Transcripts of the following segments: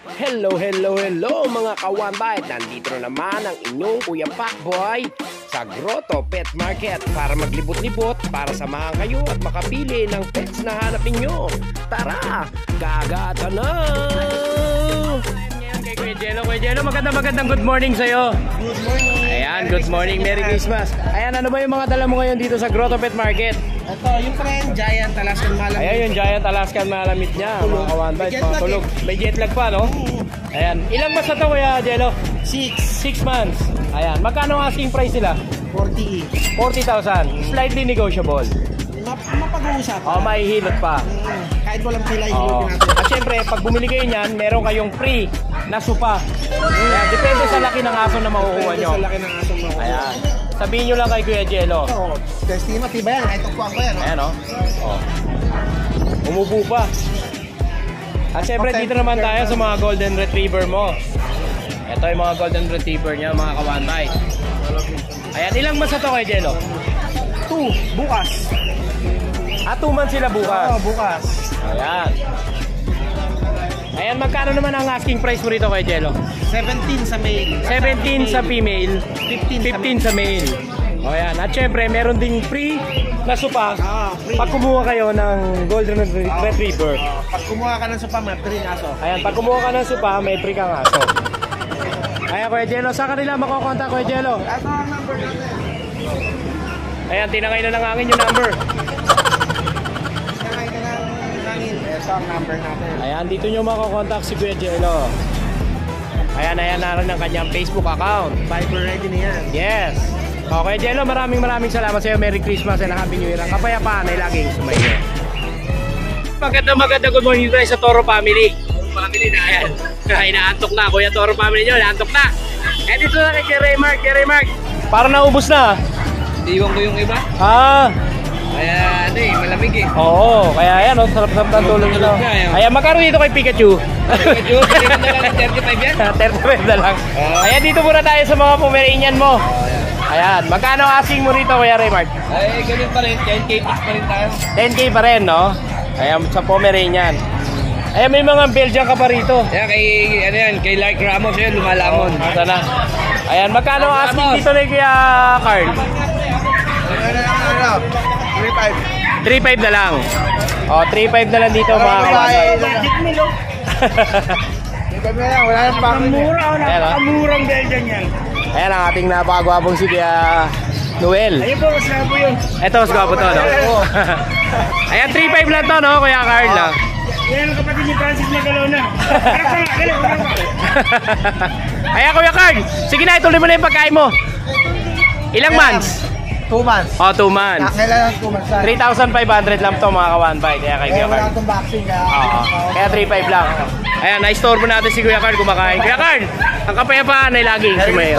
Hello mga kawanbay! Nandito na naman ang inyong Kuya Pacboy sa Grotto Pet Market para maglibot-libot, para samahan kayo at makapili ng pets na hanap ninyo. Tara! Gagata na! Ngayon kay Kuya Jello, magandang good morning sa'yo. Good morning! Ayan, good morning, Merry Christmas. Ayan, ano ba yung mga dala mo ngayon dito sa Grotto Pet Market? Ito, yung friend, Giant Alaskan Malamute. Ayan, yung Giant Alaskan Malamute niya, mga kawanbay, mga tulog. May jet lag pa, no? Ayan, ilang months na to Kuya Jello? 6 months. Ayan, magkano ang asking price nila? 40,000. Slightly negotiable. Mapag-uusap. Oh, may hilot pa. Kahit walang pila, ihilot natin. At syempre, pag bumili kayo niyan, meron kayong free na supa. Ayan, depende sa laki ng aso na makukuha nyo. Depende sa laki ng aso na makukuha. Ayan. Sabihin nyo lang kay Kuya Jello. Ito, testima, tiba yan. Kahit upuan ko yan. Ayan, oh. Umupo pa. At syempre, dito naman tayo sa mga golden retriever mo. Ito yung mga golden retriever niya, mga kawanbay. Ayan, ilang months na to kay Jello? 2, bukas. 2 months sila bukas. Oo, bukas. Ayan. Ayan, magkano naman ang asking price mo rito kay Jello? 17 sa male. 17 sa female, 15 sa male. O yan. At syempre, meron ding free na supa Free. pag kumuha kayo ng golden retriever. Pag kumuha ka ng sopa, may free na aso. Ayan, pag kumuha ka ng supa, may free kang aso. Ayan, Kuya Jello, saan kanila makukontak, Kuya Jello? Ito ang number natin. Ayan, tinangay na ng hangin yung number. Sakay ka ng hangin. Ito ang number natin. Ayan, dito nyo makukontak si Kuya Jello. Ayan, naroon ang kanyang Facebook account. Viber ready na yan. Yes. Okay, Jello, maraming salamat sa iyo. Merry Christmas and Happy New Year. Ang kapayapaan ay laging sumayo. Maganda good morning tayo sa Toro Family. Family na yan. Inaantok na, Kuya Toro Family nyo, inaantok na. Eh, dito na kay Jerry Mark. Parang naubos na. Iwan ko yung iba. Kaya malamig eh. Oo, kaya yan, sarap-sarap ng tulog nyo. Ayan, magkano dito kay Pikachu? Pikachu, bigyan mo na lang ng 35 yan. 35 na lang. Ayan, dito muna tayo sa mga Pomeranian mo. Ayan, magkano asking mo rito, Kuya Raymart? Ay, ganun pa rin. 10K plus pa rin tayo. 10K pa rin, no? Ayan, sa Pomeranian. Ayan, may mga Belgian ka pa rito. Kaya kay Lark Ramos yun, lumalamon. Sana. Ayan, magkano asking dito na Kuya Carl? 3.5 na lang. O, 3.5 na lang dito, mga kawasan. Magic meal, oh. 3.5 na lang, wala nang pangin. Murang Belgian yan. Ayan ang ating napakagwapong si Kuya Noel. Ayun po, mas po yun. Ito, mas gwapo to, no? Ayan, 3.5 lang to, no, Kuya Carl, no? Yan ang kapatid ni Francis Magalona. Ayan, Kuya Carl, sige na, ituloy mo na yung pagkain mo. Ilang months? 2 months. O, 2 months. Kailan ang 2 months? 3,500 lang to, mga kawanbay. Kaya kay Kuya Wala Carl. itong vaccine ka. Oo. Kaya 3.5 lang. Ayan, na-store mo natin si Kuya Carl kumakain. Kuya Carl, ang kapayapaan ay laging sumayo.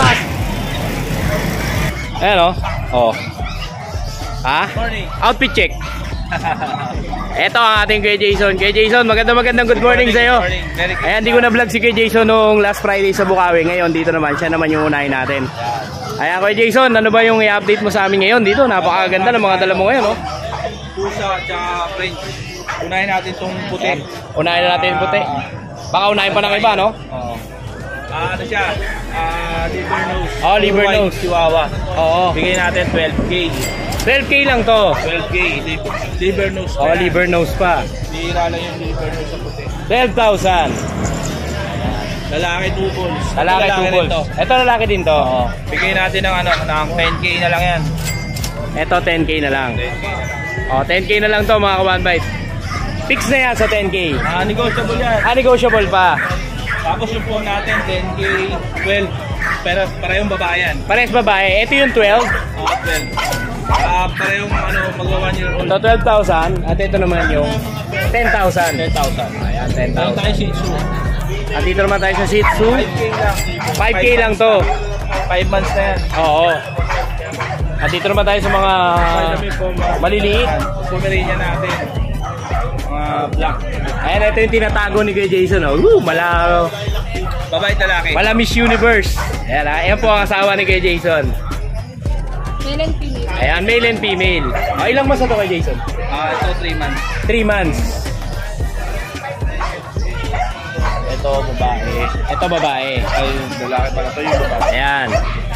Ayan, o. Oh. Ha? Outfit check. Ito ang ating Kuya Jason. Kuya Jason, magandang good morning sa'yo. Ayan, di ko na-vlog si Kuya Jason nung last Friday sa Bukawi. Ngayon, dito naman. Siya naman yung unahin natin. Ayan, Kuya Jason, ano ba yung i-update mo sa amin ngayon dito? Napakaganda ng mga dala mo ngayon, no? Pusa at French. Unahin natin itong puti. Unahin na natin yung puti. Baka unahin pa ng iba, no? Oo. Ano siya? Liver nose. Oh, liver nose. Chihuahua. Oo. Bigay natin 12K. 12K lang to. 12K. Liver nose. Oh, liver nose pa. Bihira lang yung liver nose sa puti. 12,000. Lalaki 2 balls. Lalaki 2 balls. Ito lalaki din to. Oo. Bigay natin ng 10K na lang yan. Ito 10K na lang. 10K. Oh, 10K na lang to, mga kawanbay. Fix na yan sa 10K. Negotiable yan. Negotiable pa. Tapos yung phone natin 10K, 12. Pero parehong babae yan. Pares babae. Ito yung 12. 12. Parehong magwa 1 year old. Ito 12,000. At ito naman yung 10,000. 10,000. Ayan, Meron 10,000. tayo Shih Tzu. At dito naman tayo sa Shih Tzu. 5K lang. 5K lang to. 5 months na yan. Oo. At dito naman tayo sa mga maliliit. Pomeranian natin. Mga black. Ayan, ito yung tinatago ni Kuya Jason. Oh. Babae at lalaki. Mala Miss Universe. Ayan, ayan po ang asawa ni Kuya Jason. Male and female. Ayan, male and female. Oh, ilang months na to kay Jason? Ito 3 months. 3 months. Ito, babae. Ito babae. Ay, lalaki pala to yung babae. Ayan.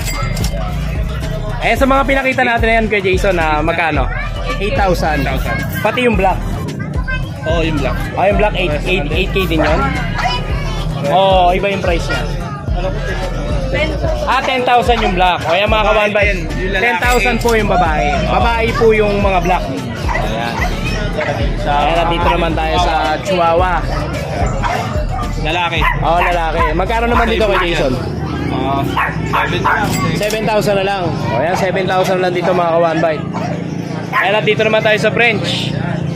Eh sa mga pinakita natin na yan kay Jason na magkano? 8,000. 8,000. Pati yung black. Oo, yung black. Oh, yung black 8K din yun. Oh, iba yung price niya. Ano ko 10,000 yung black. O yan mga kawan ba? 10,000 po yung babae. Babae po yung mga black. Ayan. Ayan, dito naman tayo sa Chihuahua. lalaki. Oh, lalaki. Magkano naman dito kay Jason? 7,000 na lang. O yan, 7,000 na lang dito mga ka-one bite. Ayan, dito naman tayo sa French.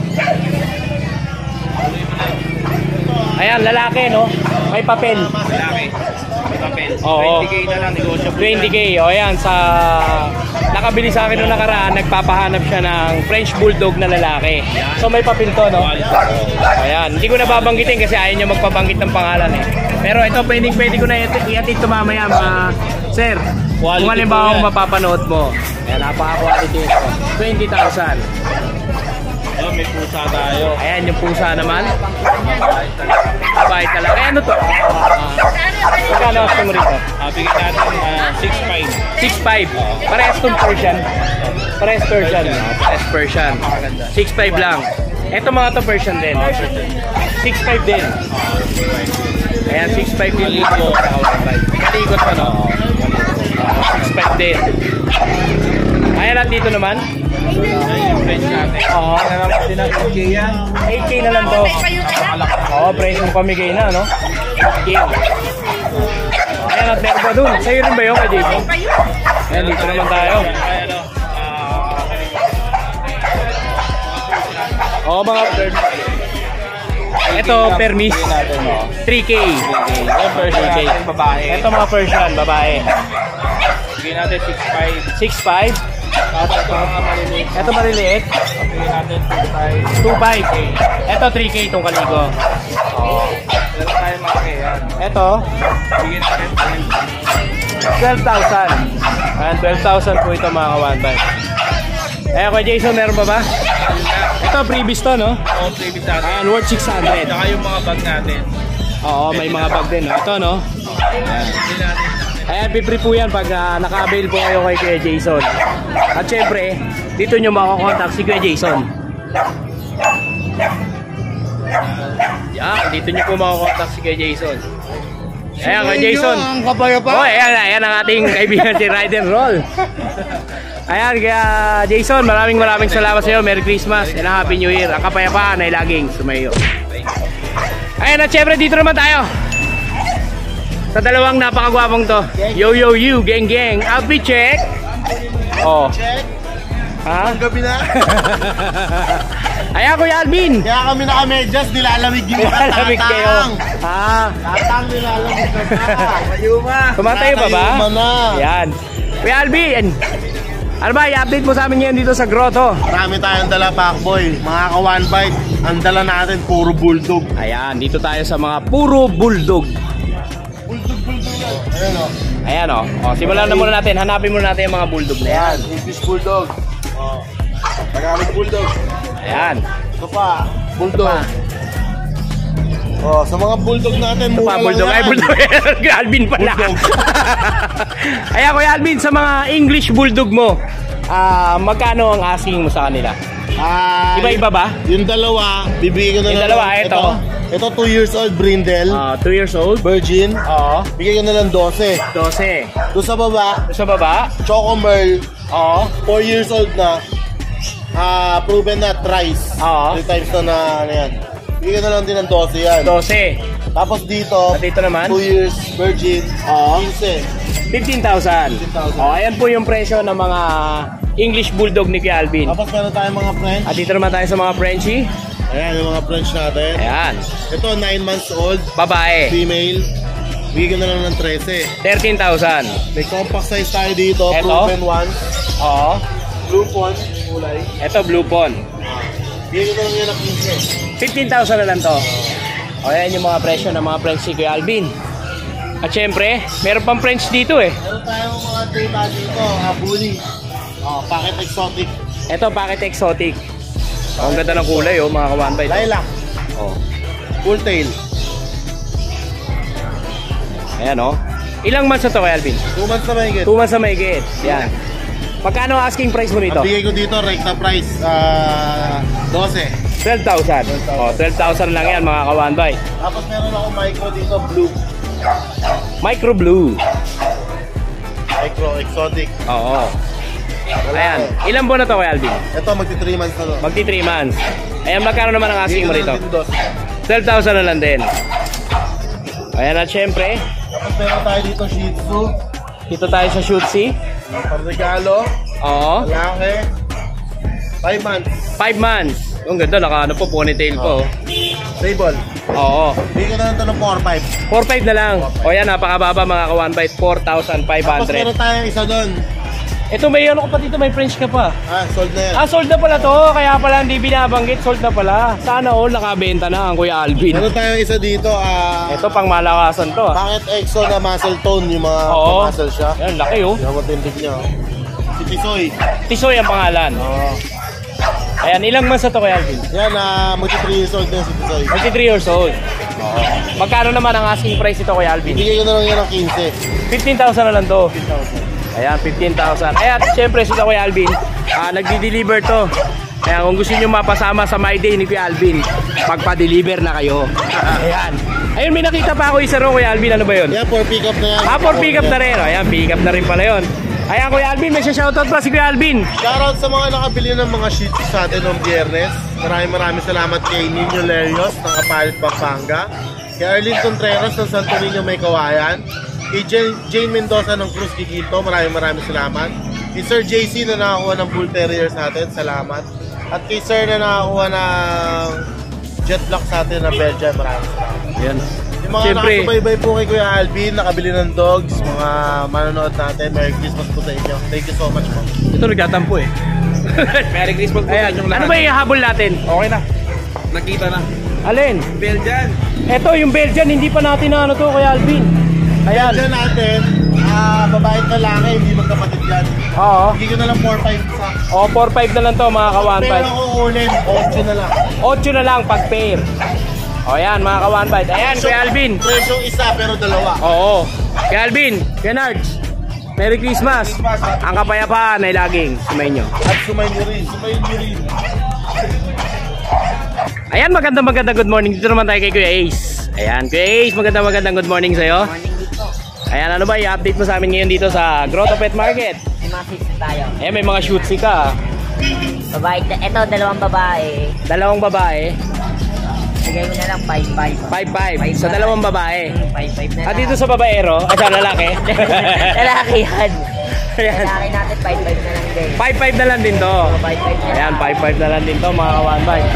Ayan, lalaki, no? May papel. Lalaki. May papel. Oo. 20K na lang, negotiable. 20K. O yan, sa... Nakabili sa akin nung nakaraan, nagpapahanap siya ng French Bulldog na lalaki. So may papel to, no? Ayan, hindi ko na babanggitin kasi ayaw niya magpabanggit ng pangalan eh. Pero ito, pwede ko na iatid ito mamaya, sir. Quality Kung halimbawa po yan. mapapanood mo. Ayan, napaka-quality ito. 20,000. Oh, may pusa tayo. Ayan, yung pusa naman. Bait talaga. Ayan, ano to? Magkano gusto mo rito? Bigyan natin 6.5. 6.5. Parehas itong Persian. Parehas Persian. Parehas Persian. 6.5 lang. Ito mga to Persian din. 6.5 din. Ayan, 6.5 din dito. Kalikot pa, no? 6.5 din. Ayan, at dito naman. Yung French natin. Oo. Naramit din ang 8K yan. 8K na lang to. Oo, presyo pamigay na, no? 8K. Ayan, at meron pa dun. Sa'yo rin ba yun kay Jason? Ayan, dito naman tayo. Ay, ano, Oo, mga third. Ito, permis. bigyan natin, no? 3K. Yung Persian 3K. natin, babae. Ito mga Persian, babae. Bigyan natin 6.5. 6.5. Tapos ito mga maliliit. Ito maliliit. Bigyan natin 2.5. 2.5. Ito 3K itong kaligo. Oo. Meron tayo malaki yan. Ito, Bigyan natin 12,000. Ayan, 12,000 po ito mga ka-one bite. Ayan, kay Jason, meron pa ba? Ito, previous to, no? all baby natin. Ayan, worth 600. Saka yung mga bag natin. Oo, may mga bag din. No? Ito, no? Bigyan natin. Ayan, pipre po yan pag naka-avail po kayo kay Kuya Jason. At syempre, dito nyo makakontakt si Kuya Jason. Yan, dito nyo po makakontakt si Kuya Jason. Ayan, Kuya Jason. Ang kapayapa. Oh, ayan ang ating kaibigan si Ride and Roll. Ayan, kaya Jason, maraming salamat sa iyo. Merry Christmas and Happy New Year. Ang kapayapaan ay laging sumayo. Ayan, at syempre dito naman tayo sa dalawang napakagwapong to. Yo, gang, outfit check. Oh. Check. Ha? Ang gabi na. Ayan, Kuya Alvin. Kaya kami naka-medyas, nilalamig yung mga Nilalamig kayo. Ha? Tatang nilalamig na ba? Mayuma. Tumatayo pa ba? Mayuma na. Ayan. Kuya Alvin, ano ba, i-update mo sa amin ngayon dito sa grotto? Marami tayong dala, Pacboy. Mga ka-one bite, ang dala natin puro bulldog. Ayan, dito tayo sa mga puro bulldog. Bulldog. Ayan o. Ayan o. O, simulan na muna natin. Hanapin muna natin yung mga bulldog na yan. Ayan, English bulldog. O. Tagalog bulldog. Ayan. Ito pa, bulldog. O, sa mga bulldog natin, Ito pa, mura lang bulldog. Ay, yan. bulldog. Alvin pala. Bulldog. Ayan, Kuya Alvin, sa mga English bulldog mo, magkano ang asking mo sa kanila? Iba-iba ba? Yung dalawa, bibigyan ko na Yung lang. dalawa, ito. Ito 2 years old, brindle. 2 years old? Virgin. Oo. Bigyan ko na lang 12. 12. Doon sa baba, Sa baba? Choco Merl, Oo. 4 years old na. Proven na thrice. Oo. 3 times na ano yan. Bigyan na lang din ng 12 yan. 12. Tapos dito, At dito naman? 2 years virgin. 15. 15,000. 15,000. O, ayan po yung presyo ng mga English bulldog ni Kuya Alvin. Tapos meron tayong mga French. At dito naman tayo sa mga Frenchie. Ayan, yung mga French natin. Ayan. Ito, 9 months old, Babae. female. Bigyan na lang ng 13. 13,000. May compact size tayo dito, Eto? proven one. Oo. Blue pond, kulay. Ito, Blue Pond. Bigyan na lang yan ng 15. 15,000 na lang to. O, ayan yung mga presyo ng mga French si Kuya Alvin. At syempre, meron pang French dito eh. Meron tayong mga tuta dito, bully. Packet exotic. Ito, packet exotic. Oh, ang ganda ng kulay oh, mga ka-one bite. Lilac. Oh. Full tail. Ayan, oh. Ilang months na to, Kuya Alvin? 2 months na mahigit. 2 months na mahigit. Yan. Magkano asking price mo nito? Ang bigay ko dito, rekta price, 12. 12,000. Oh, 12,000 lang yan, mga kawanbay. Tapos meron ako micro dito, blue. Micro blue. Micro, exotic. Oo. Ayan. Ilang buwan na to, Kuya Alvin? Ito, magti 3 months na to. Magti 3 months. Ayan, magkano naman ang asking mo Bigay ko rito? na din 12,000 na lang din. Ayan, at syempre, Tapos meron tayo dito, Shih Tzu. dito tayo sa Shutsi. Parregalo. Oo. Malaki. 5 months. 5 months. Ang ganda, naka ano po, ponytail po. Stable. Oo. Bigay ko na ito ng 4-5. 4,500 na lang. O yan, napakababa mga ka-1 Tapos 4,500. meron tayo isa doon. Ito may ano ka pa dito, may French ka pa. Sold na yan. Sold na pala to. Kaya pala hindi binabanggit, sold na pala. Sana all nakabenta na ang Kuya Alvin. Meron tayo isa dito. Ito pang malakasan to. Bakit EXO na muscle tone yung mga Oo. muscle siya? Yan, laki oh. Yung matindig niya. Si Tisoy. Tisoy ang pangalan. Ayan, ilang months na to Kuya Alvin? Yan, magti 3 years old na si Tisoy. 23 years old. Oo. Magkano naman ang asking price ito Kuya Alvin? Bigay ko na lang yan ng 15. 15,000 na lang to. Ayan, 15,000. Ayan, syempre sila Kuya Alvin, nagdi-deliver to. Kaya kung gusto nyo mapasama sa My Day ni Kuya Alvin, magpa-deliver na kayo. Ayan. Ayun, may nakita pa ako isa ro Kuya Alvin. Ano ba yun? Yan, for pick up na yan. For pick up na rin. Ayan, pick up na rin pala yun. Ayan, Kuya Alvin, may shoutout pa si Kuya Alvin. Shoutout sa mga nakabili ng mga Shih Tzu sa atin noong Biyernes. Maraming salamat kay Nino Lerios ng Kapalit, Pampanga. Kay Arlene Contreras ng Santo Niño, May Kawayan. Kay Jane Mendoza ng Cruz Quito, maraming salamat. Kay Sir JC na nakakuha ng Bull Terrier sa atin, salamat. At kay Sir na nakakuha ng Jet Black sa atin na Belgian, maraming salamat. Ayan. Yung mga nakasubaybay po kay Kuya Alvin, nakabili ng dogs, mga manonood natin, Merry Christmas po sa inyo. Thank you so much po. Ito nagtatampo eh. Merry Christmas po sa inyong lahat. Ano ba yung habol natin? Okay na. Nakita na. Alin? Belgian. Ito yung Belgian, hindi pa natin na ano to Kuya Alvin. Ayan. Diyan natin, babae at lalaki, hindi magkapatid yan. Oo. Bigay ko na lang 4-5 sa. O, 4-5 na lang to mga ka-1 Pero bite. ako ulin, 8 na lang. 8 na lang pag pair. O yan mga ka-1 bite. Ayan, Kuya Alvin. Presyong isa pero dalawa. Oo. Kuya Alvin, Kuya Nards. Merry Christmas. Ang kapayapaan ay laging sumayin nyo. At sumayin nyo rin. Ayan, magandang good morning. Dito naman tayo kay Kuya Ace. Ayan, Kuya Ace, magandang good morning sa'yo. Morning dito. Ayan, ano ba, i-update mo sa amin ngayon dito sa Grotto Pet Market. May mga seats tayo. Ayan, may mga shootsy ka. Babae, ito dalawang babae. Dalawang babae. Bigay mo na lang 5-5. 5-5 sa dalawang babae. 5-5 na lang. At dito sa babaero, ay sa lalaki. Lalaki yan. Ayan. Lalaki natin 5-5 na lang din. 5-5 na lang din to. 5-5 na Ayan, 5-5 na lang din to mga ka-1 bite.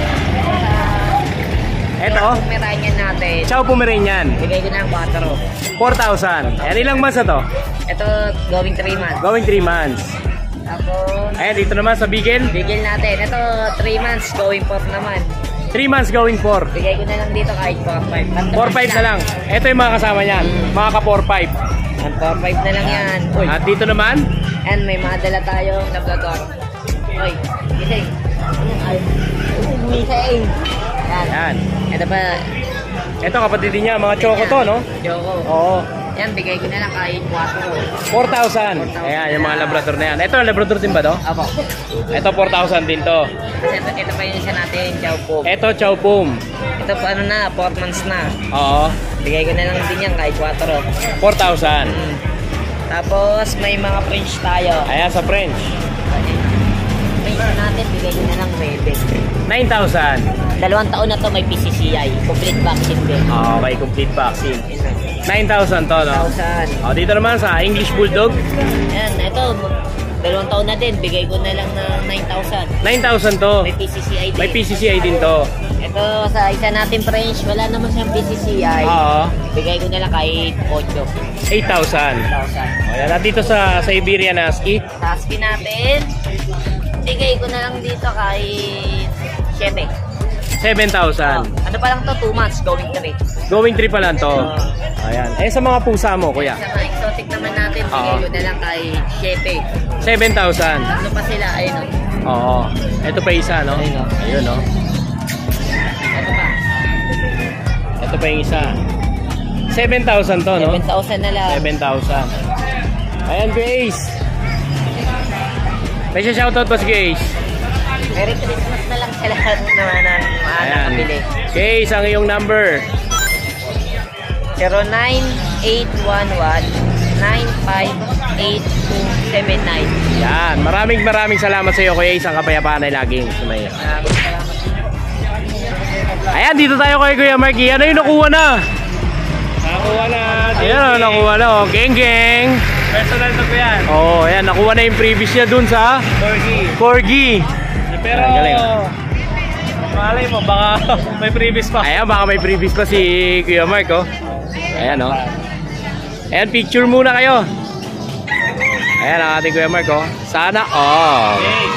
Eto, Pomeranian natin. Chow Pomeranian. Bigay ko na lang 4,000. Ayan, ilang months na to? 4. Ito, going 3 months. Going 3 months. Tapos, Ayan, dito naman sa Beagle. bigil natin. Ito, 3 months, going 4 naman. 3 months going 4. Bigay ko na lang dito kahit 4-5. 4-5 na lang. Ito yung mga kasama niyan. Mga ka-4-5. Ang 4-5 na lang yan. Uy. At dito naman, And may mga dala tayong Labrador. Uy, gising. Ay, gising. Yan. Yan. Ito pa, Ito kapatid din niya, mga choco to, no? Joko. Oo. Yan, bigay ko na lang kahit 4. 4,000. Ayan, yung mga Labrador na yan. Ito, Labrador din ba to? Apo. Ito, 4,000 din to. Kasi ito pa yung isa natin, Chow Po. Ito, Chow Pum. Ito pa ano na, 4 months na. Oo. Bigay ko na lang din yan kahit 4. 4,000. Tapos may mga French tayo. Ayan, sa French. French natin, bigay ko na lang 9. 9,000. 2 taon na to may PCCI. Complete vaccine din. Okay, complete vaccine. 9,000 to, no? 1,000. O, dito naman sa English Bulldog. Yan, ito, 2 taon na din. Bigay ko na lang ng 9,000. 9,000 to. May PCCI din. May PCCI din to. Ito, sa isa natin French, wala naman siyang PCCI. Oo. Bigay ko na lang kahit 8,000. 8,000. O, yan. At dito sa Siberian Husky. Sa husky natin, bigay ko na lang dito kahit 7. 7,000. Ano pa lang to, 2 months, going 3. Going 3 pa lang to. Ayan. Eh, sa mga pusa mo, kuya? Sa mga exotic naman natin, bigay ko na lang kahit 7. 7,000. Ano pa sila, ayun o. Oo. Ito pa isa, no? Ayun, oh. Ayun, no? Ano pa? Ito pa yung isa. 7,000 to, no? 7,000 na lang. 7,000. Ayan, Grace. May siya shoutout pa si Grace. Merry Christmas na lang sa lahat naman ng nakabili. Grace, ang iyong number. 0981-958279. Yan. Maraming salamat sa iyo, Kuya Ace. Ang kapayapaan ay laging sumaya. Ayan, dito tayo kay Kuya Marky. Ano yung nakuha na? Nakakuha na. Ayan, nakuha na. Oh. Geng, geng. Personal to ko yan. Oh, ayan. Nakuha na yung previous niya dun sa Corgi. Pero, Ayan, galing. malay mo, baka may previous pa. Ayan, baka may previous pa si Kuya Mark, oh. Ayan, oh. Ayan, picture muna kayo. Ayan ang ating Kuya Mark, oh. Sana, oh.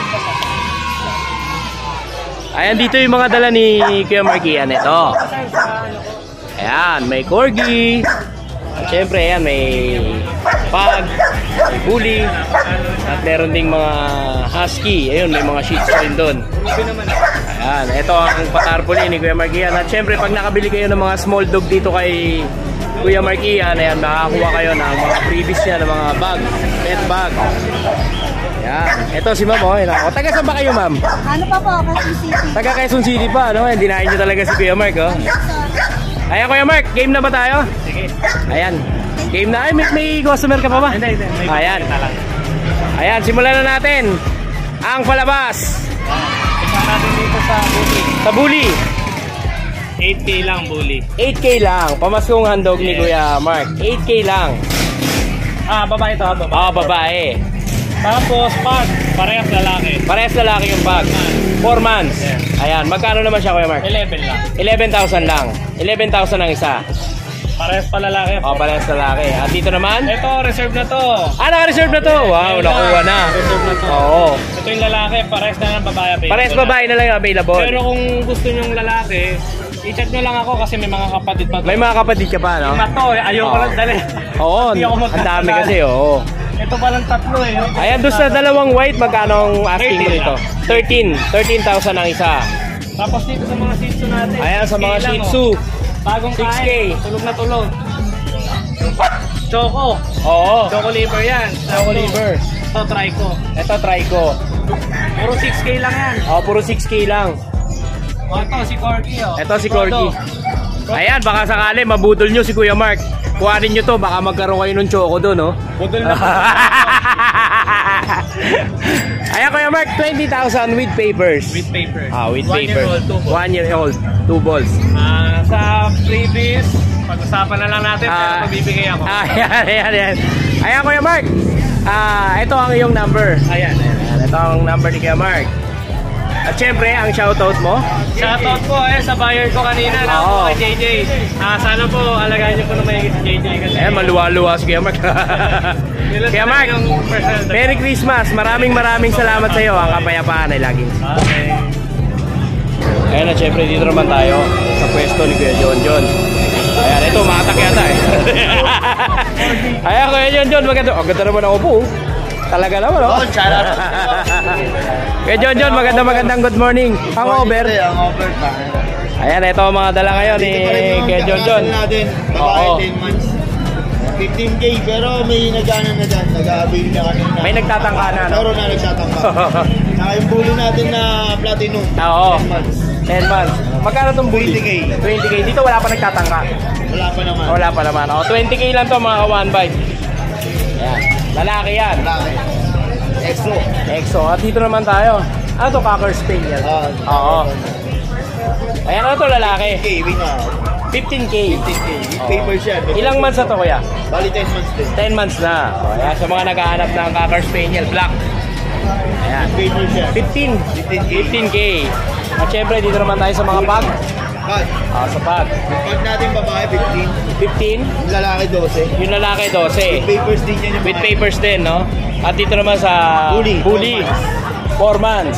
Ayan, dito yung mga dala ni Kuya Mark. Ayan, ito. Ayan, may Corgi. At syempre, ayan, may Pug, may Bully. At meron ding mga Husky. Ayun, may mga Shih Tzu rin doon. Ayan, ito ang patarpuli ni Kuya Mark. At syempre, pag nakabili kayo ng mga small dog dito kay Kuya Mark, ayan, makakakuha kayo ng mga previous niya, ng mga bag, pet bag. Ayan, ito si Ma'am, oh. Taga saan ba kayo, Ma'am? Ano pa po? Quezon City. Taga Quezon City pa, no? Dinahin nyo talaga si Kuya Mark, oh. Ayan, Kuya Mark, game na ba tayo? Sige. Ayan, game na. Ay, may customer ka pa ba? Hindi. Ayan. Ayan, simulan na natin ang palabas. Tignan natin dito sa Bully. Sa Bully. 8K lang, Bully. 8K lang. Pamaskong handog ni Kuya Mark. 8K lang. Babae to, babae. Babae. Tapos, pag, parehas lalaki. Parehas lalaki yung bag. 4 months. Ayan, magkano naman siya, Kuya Mark? 11 lang. 11,000 lang. 11,000 ang isa. Parehas pa lalaki. O, parehas lalaki. At dito naman? Ito, reserve na to. Naka-reserve na to. Wow, nakuha na. Reserve na to. Oo. Ito yung lalaki, parehas na ng babae. Parehas babae na lang yung available. Pero kung gusto nyong lalaki, i-chat nyo lang ako kasi may mga kapatid pa to. May mga kapatid ka pa, no? Lima to, ayoko lang dali. Oo, Hindi ako ang dami kasi, oo. Ito pa lang tatlo eh. Ayan, doon sa dalawang white, magkano ang asking mo 13 dito? 13,000 ang isa. Tapos dito sa mga Shih Tzu natin. Ayan, sa mga 6K Shih lang, Tzu. oh. Bagong 6K. kain, tulog na tulog. Choco. Oo. Choco liver yan. Choco liver. Ito, try ko. Ito, try ko. Puro 6K lang yan. Puro 6K lang. Ito, si Corgi. Oh. Ito si Corgi. Ayan, baka sakali, mabudol nyo si Kuya Mark. Kuhanin nyo to, baka magkaroon kayo ng choco doon, no? Budol na. Ayan, Kuya Mark, 20,000 with papers. With paper. With 1 year papers. old, 2 balls. 1 year old, 2 balls. Sa freebies, pag-usapan na lang natin, pero magbibigay ako. Ayan. Ayan, Kuya Mark. Ito ang iyong number. Ayan. Ito ang number ni Kuya Mark. At syempre, ang shoutout mo? Shoutout po sa buyer ko kanina na po kay JJ. Sana po alagaan niyo po na may si JJ kasi. Maluwa-luwa si Kuya Mark. Kuya Mark, Merry Christmas. Maraming salamat sa iyo. Ang kapayapaan ay laging. Okay. Ayan na, syempre dito naman tayo sa pwesto ni Kuya John. Ayan, ito, makatak yata eh. Ayan, Kuya John, maganda. Ganda naman ako po. Talaga naman, oh. Kuya John, magandang good morning. Hangover. Ayan, ito ang mga dala ngayon ni Kuya John. Babae 10 months. 15K, pero may nag-ano na dyan, nag-avail na kanina. May nagtatangka na, no? Meron na nagtatangka. Saka yung bully natin na platinum, 10 months. 10 months. Magkano itong bully? 20K. 20K. Dito wala pa nagtatangka. Wala pa naman. 20K lang to mga one bite. Ayan. Lalaki yan. Lalaki. Exo. At dito naman tayo. Ano to? Cocker Spaniel. Oo. Ayan, ano to lalaki? 15K. 15K. Papers yan. Ilang months na to, kuya? Bali 10 months din. 10 months na. Ayan, sa mga naghahanap ng Cocker Spaniel Black. Ayan. Papers yan. 15K. At syempre, dito naman tayo sa mga pag. Pag. Sa pag. Pag natin babae 15. 15. Yung lalaki 12. Yung lalaki 12. With papers din yan yung With papers din, no? At dito naman sa Bully. 4 months.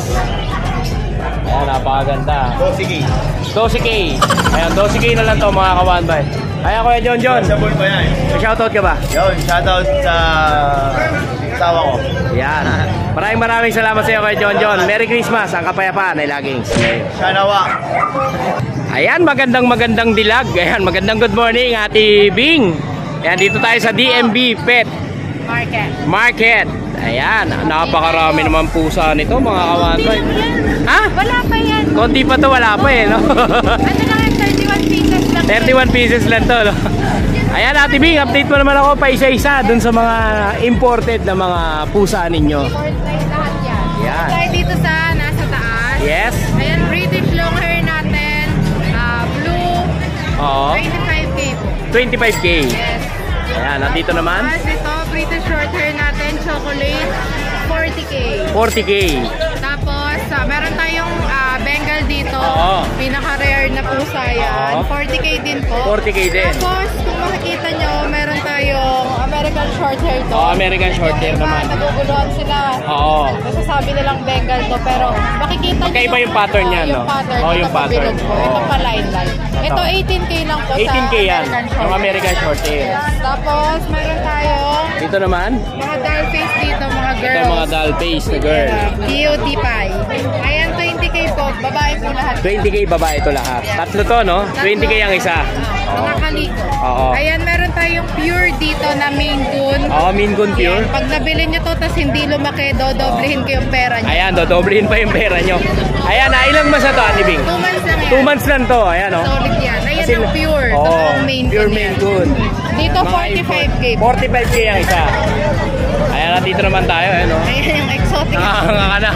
Ayan, napakaganda. 12K. 12K. Ayan, 12K na lang to mga ka-one by. Ayan, Kuya John John. Sa bull ba yan? May shoutout ka ba? Yun, shoutout sa asawa ko. Yan. Maraming salamat sa iyo, Kuya John John. Merry Christmas. Ang kapayapaan ay laging Shanawa. Ayan, magandang dilag. Ayan, magandang good morning, Ate Bing. Ayan, dito tayo sa DMB Pet Market. Ayan, napakarami naman pusa nito, mga kawantoy. Ha? Wala pa yan. Konti pa to, wala pa eh, no? Ano lang yan, 31 pieces lang. 31 pieces lang to, no? Ayan, Ate Bing, update mo naman ako pa isa-isa dun sa mga imported na mga pusa ninyo. Fortnite lahat yan. Yan. Tayo dito sa nasa taas. Yes? Ayan, British long hair natin. Blue. Oo. 25k po. 25k. Yes. Ayan, nandito naman. Tapos ito, British short hair natin, chocolate. 40k. 40k. Tapos, meron tayong Bengal dito. Oo. Pinaka-rare na pusa yan. Oo. 40k din po. 40k din. Tapos, kung makikita nyo, meron tayong American short hair to. Oh, American short hair Yung iba, naman. naguguluhan sila. Oo. Masasabi nilang Bengal to, pero makikita nyo Magkaiba yung pattern niya, no? Yung pattern. Oo, ito yung pattern. pabilog po. Ito Oo. pa line. Ito 18k lang po 18k sa yan. American short Yung hair. American short hair. Tapos, meron tayong Dito naman, mga doll face dito, mga ito girls. mga doll face na girl. Cutie pie. Ayan, 20k po. Babae po lahat. 20k babae ito lahat. Tatlo to, no? 20k ang isa. Mga kaliko. Oo. Ayan, meron tayong pure dito na Maine Coon. Oo, Maine Coon pure. Ayan, pag nabili nyo to, tas hindi lumaki, dodoblehin ko yung pera nyo. Ayan, dodoblehin pa yung pera nyo. Ayan, ilang months na to, Ate Bing? 2 months lang yan. 2 months lang to, ayan, no? Solid yan. Ayan Kasi- ang pure. Oo, Totoong Maine pure Coon Maine yan. Coon. Dito, Mga 45k. 45k ang isa. Ayan, dito naman tayo, ayan, no? Ayan yung exotic. Nakakanga ka na.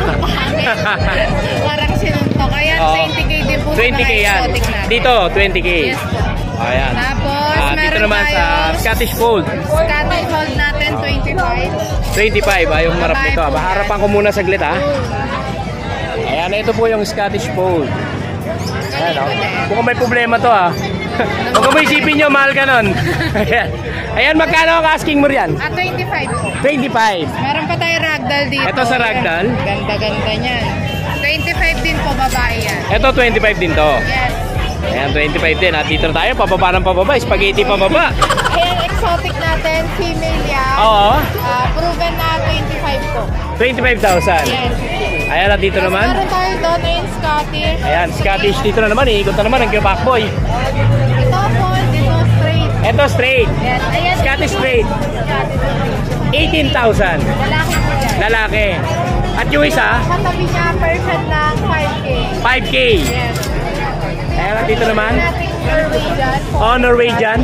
Parang sinuntok. Ayan, Oo. 20k din po sa 20k mga yan. exotic natin. Dito, 20k. Yes po. Ayan. Tapos, Dito meron naman sa tayong Scottish Fold. Scottish Fold natin, 25. 25, yung marap Babae nito. po yan. Harapan ko muna saglit, ha? Ayan, ito po yung Scottish Fold. Ayan, oh. Mukhang may problema to, ha? Huwag mo isipin nyo, mahal ka nun. Ayan. Ayan, magkano ang asking mo riyan? 25 po. 25. Meron pa tayo ragdoll dito. Ito sa ragdoll? Ganda-ganda niyan. 25 din po, babae yan. Ito, 25 din to. Yes. Ayan, 25 din. At dito na tayo, pababa ng pababa. Spaghetti pababa. Ayan, exotic natin, female yan. Oo. Proven na 25 po. 25,000. Yes. Ayan, at dito Tapos naman. meron tayo doon na yung Scottish. Ayan, Scottish dito na naman. Iikot na naman ang Pakboy. Ito po, dito straight. Ito, straight. Yes. Ayan, Scottish straight. 18,000. lalaki po yan. Lalaki. At yung isa, Katabi niya, Persian lang, 5K. 5K. Yes. Ayan, at dito naman. Natin Norwegian. Oh, Norwegian.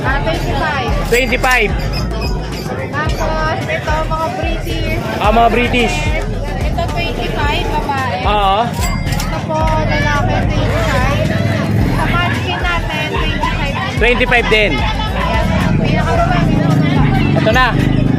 25. 25. Tapos, ito, mga British. Mga British. Ito, 25, babae. Oo. Ito po, lalaki, 25. Sa munchkin natin, 25. 25 din. Pinaka-babae ito. Ito na.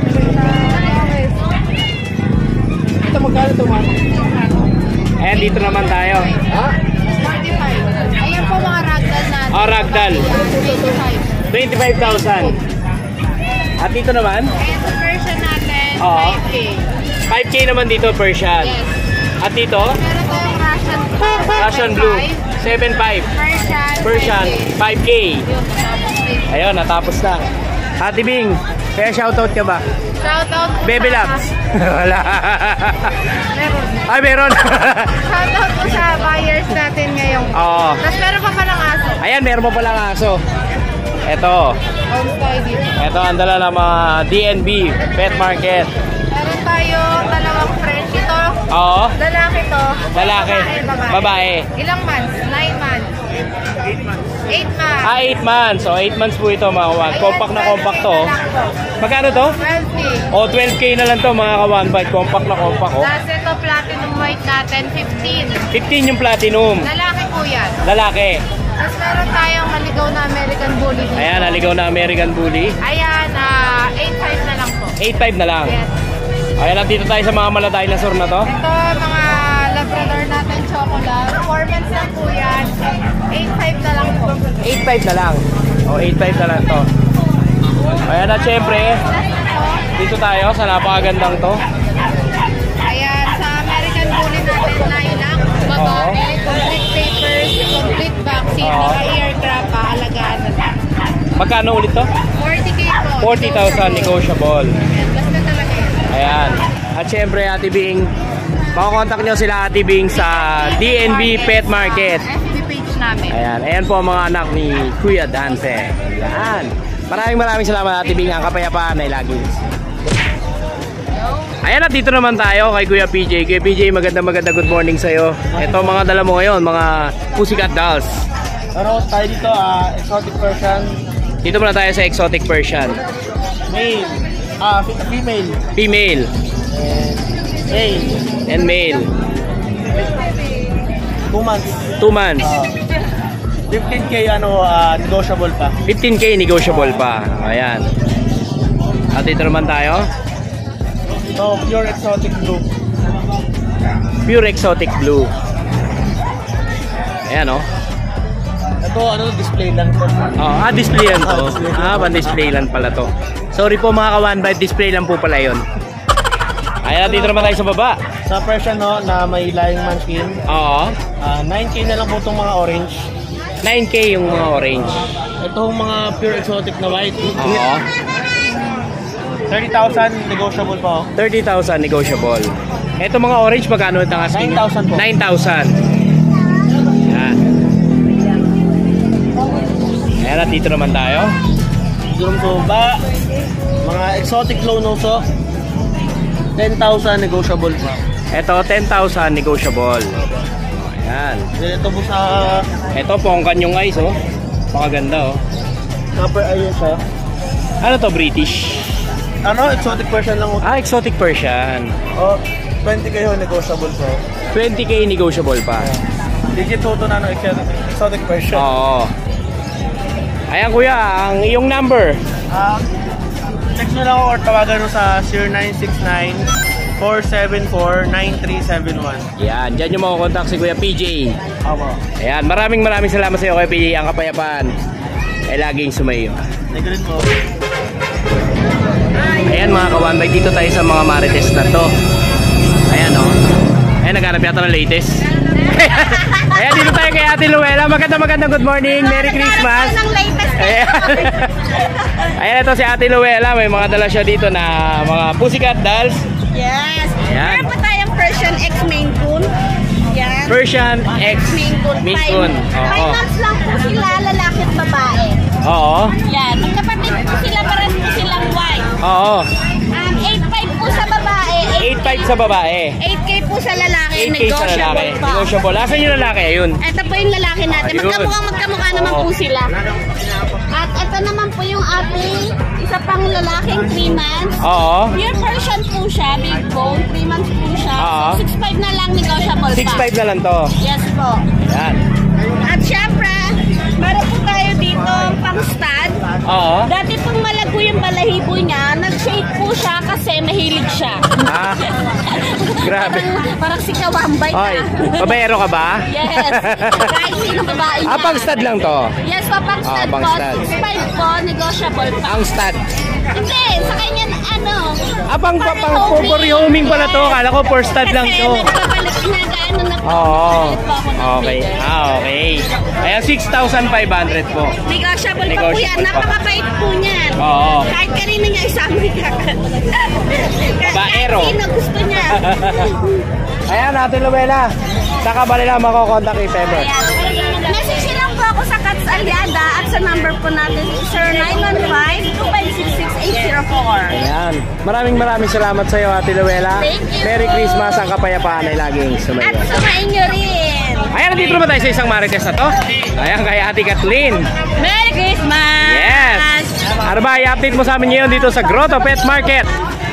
Ito, magkano ito, ma'am? Ayan, dito naman tayo. 45. Ayan po mga ragdoll natin. Oh, ragdoll. 25. 25,000. At dito naman, Ayan sa Persian natin, Oo. 5K. 5K naman dito, Persian. Yes. At dito, Meron tayong Russian Blue, 7.5. 5. Persian, 5K. Yun, natapos din. Ayun, natapos na. Ate Bing, kaya shoutout ka ba? Shoutout po Baby sa- Labs. Wala. Meron. Ay, meron. Shoutout po sa buyers natin ngayon. Oo. Tapos meron pa palang aso. Ayan, meron mo palang aso. Ito. On style dito. Ito ang dala ng mga DNB Pet Market. Meron tayo dalawang French. Ito, Oo. lalaki to. Lalaki. Babae. Ilang months? 9 months. 8 months. 8 months. So, 8 months po ito mga kawan. Compact na compact to. oh. Magkano to? 12K. O, 12K na lang to mga kawan. Compact na compact. Oh. Tapos ito, platinum white natin, 15. 15 yung platinum. Lalaki po yan. Lalaki. Tapos meron tayong maligaw na American Bully dito. Ayan, naligaw na American Bully. Ayan, 8.5 na lang po. 8.5 na lang. Yes. Ayan, nandito tayo sa mga mala dinosaur na to. Ito, mga Labrador natin chocolate. 4 months lang po yan. 8.5 na lang po. 8.5 na lang. O, 8.5 na lang to. Ayan at syempre, dito tayo sa napakagandang to. Ayan, sa American Bully natin, 9 lang. Babae, complete papers, complete vaccine, Oo. naka-aircraft, paalagaan na lang. Magkano ulit to? 40K po. 40,000 negotiable. Basta talaga yan. Ayan. At syempre, Ate Bing, makakontakt nyo sila Ate Bing sa DNB Pet Market. FB page namin. Ayan. Ayan po ang mga anak ni Kuya Dante. Ayan. Maraming salamat Ate Bing. Ang kapayapaan ay lagi. Ayan, at dito naman tayo kay Kuya PJ. Kuya PJ, maganda good morning sa'yo. Ito mga dala mo ngayon, mga Pussycat Dolls. Ano tayo dito, exotic Persian, Dito muna tayo sa exotic Persian. male, female, Female male, and male. 2 months. 2 months. 15K negotiable pa. 15K negotiable pa. Ayan. At dito naman tayo. So, pure exotic blue. Pure exotic blue. Ayan o. Ito, display lang to. Display lang to. Pan-display lang pala to. Sorry po mga ka-1 display lang po pala yun. Ayan, dito naman tayo sa baba. Sa Persian, no, na may lying munchkin. Oo. 9K na lang po itong mga orange. 9K yung mga orange. Itong mga pure exotic na white. Oo. 30,000 negotiable pa. 30,000 negotiable. Ito mga orange, magkano ito ang asking? 9,000 po. 9,000. Ayan. Ayan, at dito naman tayo. Dito so ba, mga exotic low noso, 10,000 negotiable pa. Ito, 10,000 negotiable. Ayan. Ito po sa Ito, pongkan yung eyes, oh. Pakaganda, oh. upper eye siya. Ano to, British? Exotic Persian lang. Exotic Persian. 20K yun, negotiable po. 20K negotiable pa. Legit po ito na exotic Persian. Oo. Ayan kuya, ang iyong number. Text nyo lang ako or tawagan nyo sa 0969-474-9371. Yan, dyan yung makukontak si Kuya PJ. Opo. Ayan, maraming salamat sa iyo Kuya PJ. Ang kapayapaan ay laging sumayo. Thank you rin po. Ayan mga ka-1 dito tayo sa mga marites na to. Ayan o. Ayan, naghanap yata ng latest. Ayan, dito tayo kay Ate Luella. Magandang good morning. Merry Christmas. Ayan. Ayan, ito si Ate Luella. May mga dala siya dito na mga Pussycat Dolls. Yes. Ayan. Meron pa tayong Persian X Maine Coon. Yan. Persian X Maine Coon. Coon. Oo. 5 months lang po sila, lalaki at babae. Oo. Yan. Magkapatid po sila, pares po silang white. Oo. 8.5 po sa babae. 8.5 sa babae. 8K po sa lalaki. 8K sa lalaki. Negotiable pa. Negotiable. Asan yung lalaki? Ayun. Ito po yung lalaki natin. Ayun. Magkamukha naman Oo. po sila. At ito naman po yung ating isa pang lalaking 3 months. Oo. Pure Persian po siya, big bone. 3 months po siya. Oo. So 6.5 na lang negotiable pa. 6.5 na lang to. Yes po. Yan. At syempre, meron po tayo dito pang stud. Oo. Dati pong malago yung balahibo niya, nag-shade po siya kasi mahilig siya. Grabe. Parang si Kawambay Oy, na. babayero ka ba? Yes. Kahit sino babae niya. Pang stud lang to. Yes po, pang stud pang po. stud. 6.5 po, negotiable pa. Ang stud. Hindi, sa kanya Pang for homing pala to. Kala ko for stud lang to. Kasi nagbabalik na gaano na po. Oo. Nagpapalit po ako ng Okay. bigay. Okay. Kaya 6,500 po. Negotiable pa po yan. Negotiable pa. Napakabait po niyan. Oo. Kahit kanina niya isama ka. Babaero. Kahit sino gusto niya. Ayan, Ate Luella. Saka ba nila makokontak if ever? Message lang po ako sa Cats Aliada at sa number po natin 0915-2566-804. Ayan. Maraming salamat sa iyo, Ate Luella. Thank you. Merry Christmas. Ang kapayapaan ay laging At sumayo. sumain nyo rin. Ayan, nandito naman tayo sa isang marites na to. Ayan, kay Ate Kathleen. Merry Christmas! Yes! Ano ba, i-update mo sa amin ngayon dito sa Grotto Pet Market?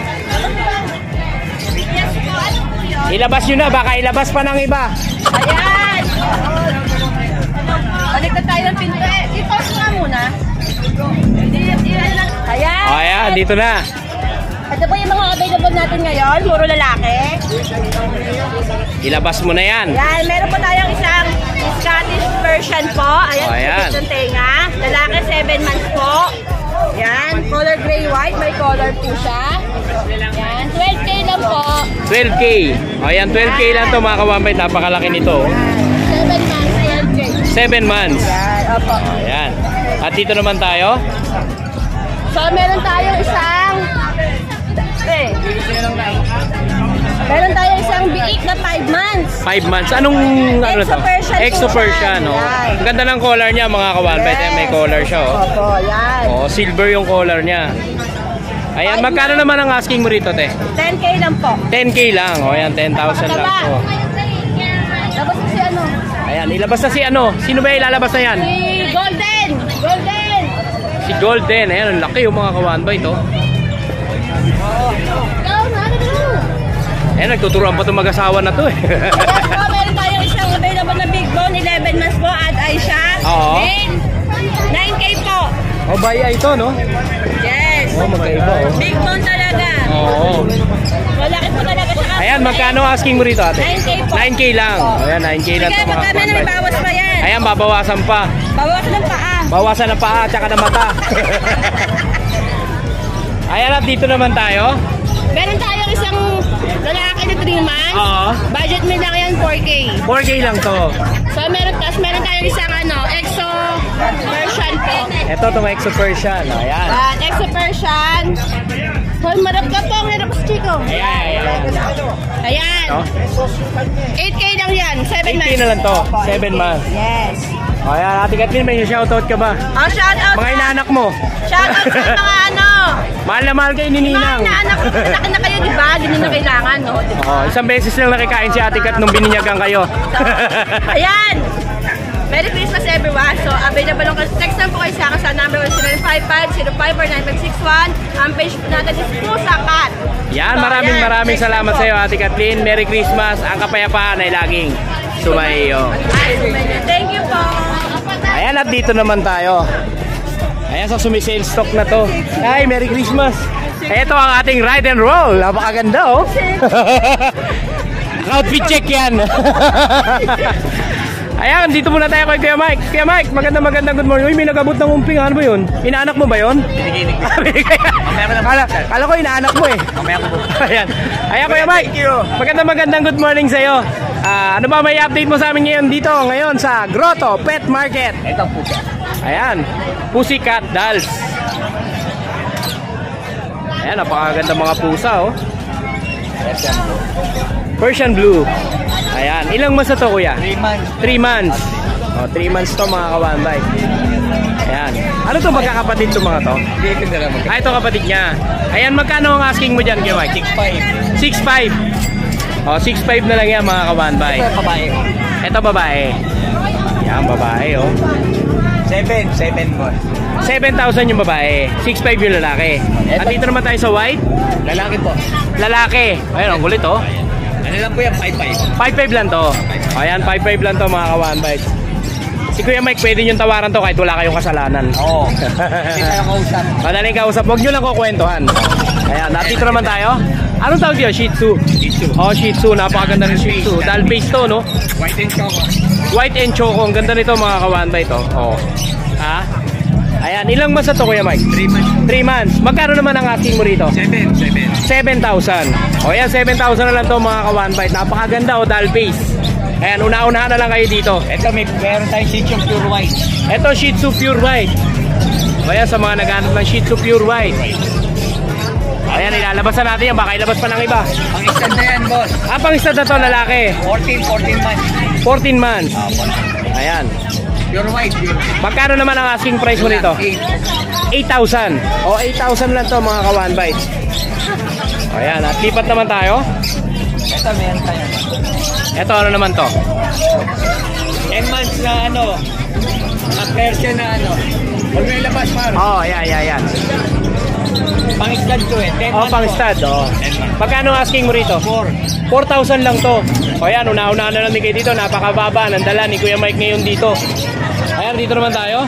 Yes po, ano po yun? Ilabas nyo na, baka ilabas pa ng iba. Ayan! Balik na tayo ng pinto. I-pause nga muna. Ayan! Ayan, dito na. Ito po yung mga available natin ngayon. Puro lalaki. Ilabas mo na yan. Yan, meron po tayong isang Scottish Persian po. Ayan, Oh, ayan. yung tenga. Lalaki, 7 months po. Yan, color gray white. May color po siya. Yan, 12K lang po. 12K. Ayan, 12K lang to mga kawampay. Napakalaki nito. 7 months, ayan, 12K. 7 months. Yan, opo. Ayan. At dito naman tayo. So, meron tayong isang... Meron tayong isang biik na 5 months. 5 months. Anong ano to? Exo-Persian. Exo-Persian, oh. Yan. Ang ganda ng collar niya, mga kawanbay. Yes. May collar siya, oh. Opo, yan. Oh, silver yung collar niya. Ayan, 5 magkano naman ang asking mo rito, te? 10K lang po. 10K lang. O, ayan, 10,000 lang to. Tapos si ano? Ayan, ilabas na si ano? Sino ba ilalabas na yan? Si Golden! Golden! Si Golden. Ayan, ang laki yung mga kawanbay to. Ayan, nagtuturuan pa itong mag-asawa na to eh. Yes po, meron tayong isang available na big bone, 11 months po, at ay siya. Oo. Then, 9K po. O, baya ito, no? Yes. O, magkaiba, oh. Big bone talaga. Oo. Malaki po talaga siya. Ayan, magkano asking mo rito, ate? 9K po. 9K lang. O, ayan, 9K lang Sige, ito mga magkano na may kawanbay. bawas pa yan? Ayan, babawasan pa. Bawas ng paa. Bawasan ng paa, tsaka ng mata. Ayan, at dito naman tayo. Meron tayong isang lalaki na 3 months. Oo. Budget mo lang yan, 4K. 4K lang to. So, meron tayong isang Exo Persian po. Ito, itong Exo-Persian. Ayan. Exo Persian. Hoy, marap ka po. Marap ka, Chico. Ayan. Ayan. No? 8K lang yan. 7 8K months. na lang to. 7 months. Yes. Ayan, Ate Kathleen, may shoutout ka ba? Oh, shout out. Mga inaanak mo. Shout out sa mga ano. Mahal na mahal kayo ni Ninang. Mga anak na kayo, di ba? Hindi na kailangan, no? Diba? Oh, isang beses lang nakikain si Ate Kat nung bininyagan kayo. So, ayan. Merry Christmas everyone. So, available lang. Text lang po kayo sa akin sa number 0955-0549-561. Ang page natin is Pusa Cat. Yan, So, maraming text salamat lang sa po. iyo, Ate Kathleen. Merry Christmas. Ang kapayapaan ay laging sumayo. Ay, sumayo. Thank you po. Ayan, at dito naman tayo. Ayan, sa sumisale stock na to. Ay, Merry Christmas. Ito ang ating ride and roll. Napakaganda, oh. Outfit check yan. Ayan, dito muna tayo kay Kuya Mike. Kuya Mike, magandang good morning. Uy, may nagabot ng umping. Ano ba yun? Inaanak mo ba yun? Piniginig. Kala ko inaanak mo eh. Mamaya ko po. Ayan. Ayan, Kuya Mike. Magandang good morning sa iyo. Ano ba may update mo sa amin ngayon dito? Ngayon sa Grotto Pet Market. Ito po siya. Ayan. Pussycat Dolls. Ayan, napakaganda mga pusa, oh. Persian Blue. Ayan. Ilang months na to, Kuya? 3 months. 3 months. Oh, 3 months to mga kawanbay. Ayan. Ano to, magkakapatid to mga to? Dito na lang. Ito kapatid niya. Ayan, magkano ang asking mo dyan, Kuya Mike? 6'5". 6'5". Oh, 6'5 na lang yan mga kawanbay. Ito babae. Ito babae. Yan, babae, oh. 7 boss. 7,000 yung babae. 6'5 yung lalaki. At dito naman tayo sa white. Lalaki po. Lalaki. Ayun, ang kulit, oh. Ano lang po yan? 5'5". 5'5 lang to. Ayan, 5'5 lang to mga kawanbay. Si Kuya Mike, pwede nyo tawaran to kahit wala kayong kasalanan. Oo. Hindi tayo kausap. Madaling kausap. Huwag nyo lang kukwentuhan. Ayan, at dito naman tayo. Anong tawag yun? Shih Tzu? Shih Tzu. Oh, Shih Tzu. Napakaganda ng Shih Tzu. Dahil face to, no? White and choco. White and choco. Ang ganda nito mga kawanbay to. Oh. Ha? Ayan, ilang months na to, Kuya Mike? 3 months. 3 months. Magkano naman ang asking mo rito? 7,000. O yan, 7,000 na lang to mga ka-1 bite. Napakaganda o, doll face. Ayan, una-unahan na lang kayo dito. Ito meron tayong Shih Tzu Pure White. Ito, Shih Tzu Pure White. O yan, sa mga naghanap ng Shih Tzu Pure White. Ayan, ilalabas na natin yan. Baka ilabas pa ng iba. Ang extend na yan, boss. Pang-stud na to, lalaki. 14 months. 14 months. Ayan. Pure White. Magkano naman ang asking price mo nito? 8,000. O, 8,000 lang to mga ka-1 bite. Ayan, at lipat naman tayo. Ito meron tayo. Ito, ano naman to? 10 months na ano. At version na ano. Huwag may labas, par. Oh, ayan. Pang-stud to eh. 10 Oh, months pang po. stud. Oh. 10 months. Magkano asking mo rito? 4,000 lang to. O yan, una-una na namin kayo dito. Napakababa. Nandala ni Kuya Mike ngayon dito. Ayan, dito naman tayo.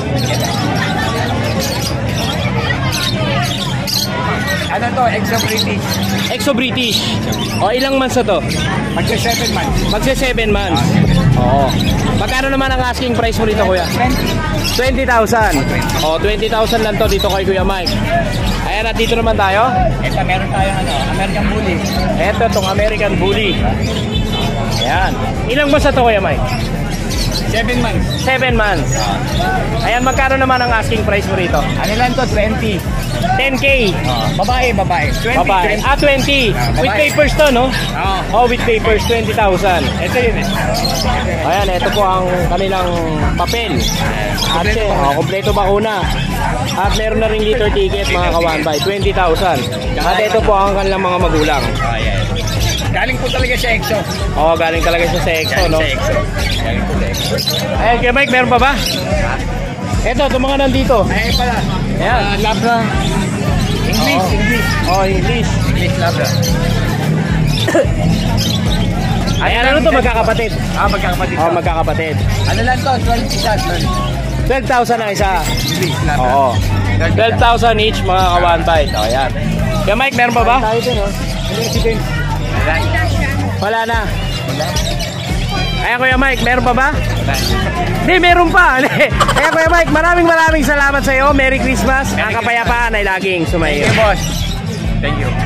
Ano to? Exo British. Exo British. O, ilang months na to? Magsa 7 months. Magsa 7 months. Oo. Magkano naman ang asking price mo rito, Kuya? 20,000. O, 20,000 lang to dito kay Kuya Mike. Ayan, at dito naman tayo. Ito meron tayong ano, American Bully. Ito, itong American Bully. Ayan. Ilang months na to, Kuya Mike? 7 months. 7 months. Ayan, magkano naman ang asking price mo rito? Ano lang to, 20. 10K. Babae. 20. Babae. 20. With Babae. papers to, no? Oo. Oh, with papers, 20,000. Ito yun eh. Ayan, ito po ang kanilang papel. At kompleto bakuna. At meron na ring liter ticket mga kawanbay, 20,000. At ito po ang kanilang mga magulang. Ayan. Galing po talaga sa EXO. Oh, galing talaga siya sa EXO, no? Galing po sa EXO. Ayan, kay Mike, meron pa ba? Ito, itong mga nandito. Ayan pala. Ayan. Labra. English. Oo. English. Oh, English. English Labra. Ayan, ano to, magkakapatid? Magkakapatid. Oh, magkakapatid. Ano lang to, 12 isa. 12,000 ang isa. English Labra. Oo. 12,000 each mga kawanbay. So, ayan. Kay Mike, meron pa ba? Wala na. Ayan, Kuya Mike, meron pa ba? Hindi, meron pa. Ayan, Kuya Mike, maraming salamat sa iyo. Merry Christmas. Ang kapayapaan ay laging sumayo. Thank you, boss. Thank you.